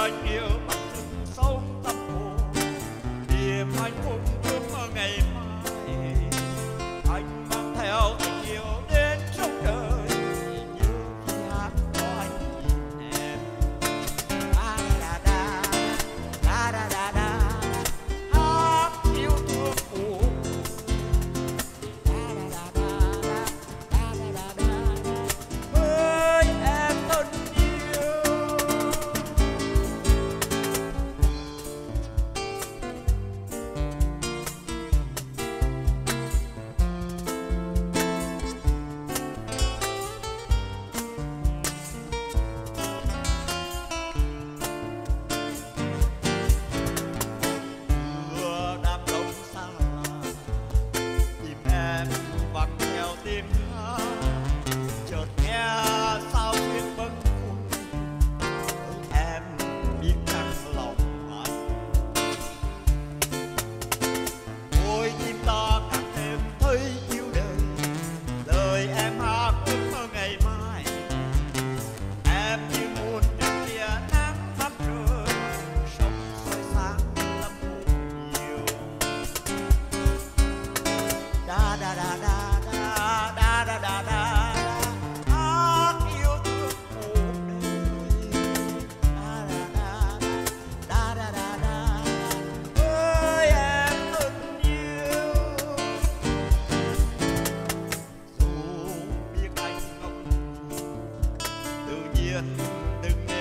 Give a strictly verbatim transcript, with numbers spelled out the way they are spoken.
anh yêu bằng từng sâu tâm hồn, niềm hạnh phúc ước mơ ngày mai. Anh mang theo tình yêu đến trong đời, như khi hát có anh nhìn em. Da da da da da da da, hát yêu thương buồn. Da da da da da da da da, với em thân yêu. Mưa đám đông xa lạ, tìm em vắng theo tiếng hát, chợt nghe sao xuyên bâng khuâng, em biết rằng lòng anh. Ôi tim ta càng thêm thấy yêu đời, lời em hát ước mơ ngày mai. Em như một đêm tia nắng thắm trời, sống soi sáng tâm hồn nhiều. Da da da da da da da da da, hát yêu thương cuộc đời. Da da da da da da da, với em thân yêu. Dù biết anh ngốc, tự nhiên đừng